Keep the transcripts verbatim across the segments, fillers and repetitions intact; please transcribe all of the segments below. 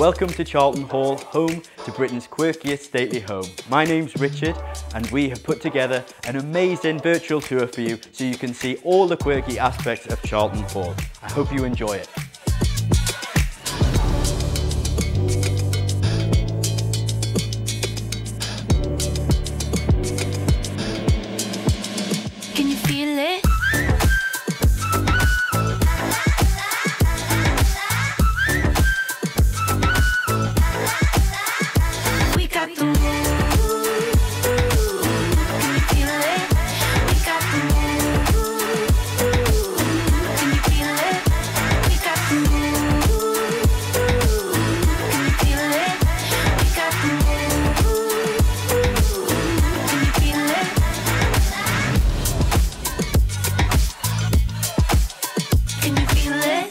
Welcome to Charlton Hall, home to Britain's quirkiest stately home. My name's Richard and we have put together an amazing virtual tour for you so you can see all the quirky aspects of Charlton Hall. I hope you enjoy it. Can you feel it? We got the move. Can you feel it? We got the move. Can you feel it? We got the move. Can you feel it? We got the move. Can you feel it? Can you feel it?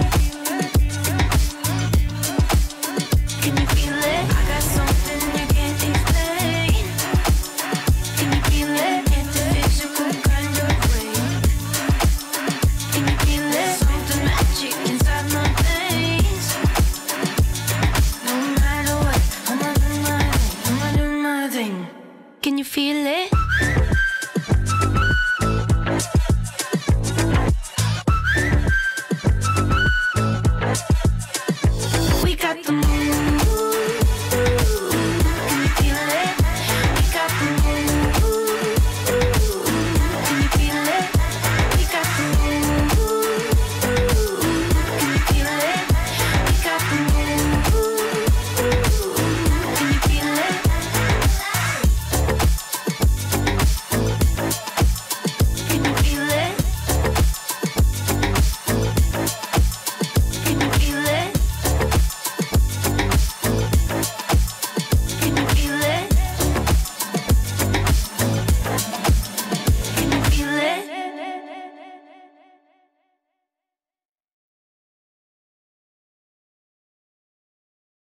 Can you feel it? I got something you can't explain. Can you feel it? It's a physical kind of way. Can you feel it? Something magic inside my veins. No matter what, I'ma do my thing, I'ma do my thing. Can you feel it?